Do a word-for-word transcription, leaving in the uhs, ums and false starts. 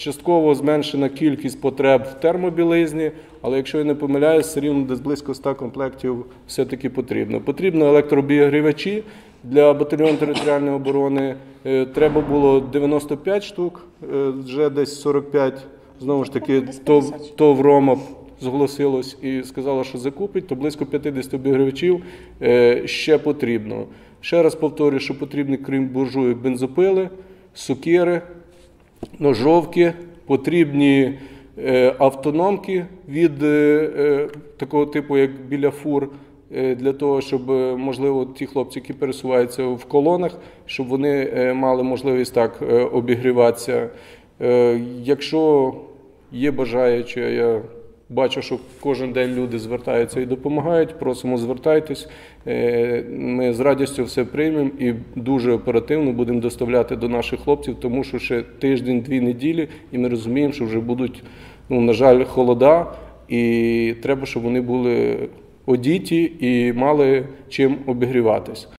частково зменшена кількість потреб в термобілизні, але якщо я не помиляюсь, все рівно десь близько ста комплектів все-таки потрібно. Потрібно електрообігрівачі для батальйону територіальної оборони. Треба було дев'яносто п'ять штук, вже десь сорок п'ять, знову ж таки, ТОВ «Рома» зголосилось і сказало, що закупить, то близько п'ятдесят обігрівачів ще потрібно. Ще раз повторюю, що потрібні, крім буржуйок, бензопили, сокири, ножовки, потрібні автономки від такого типу, як біля фур, для того, щоб, можливо, ті хлопці, які пересуваються в колонах, щоб вони мали можливість так обігріватися. Якщо є бажаючі, я бачу, що кожен день люди звертаються і допомагають, просимо, звертайтесь. Ми з радістю все приймемо і дуже оперативно будемо доставляти до наших хлопців, тому що ще тиждень-дві неділі, і ми розуміємо, що вже будуть, ну, на жаль, холода, і треба, щоб вони були одіті і мали чим обігріватись.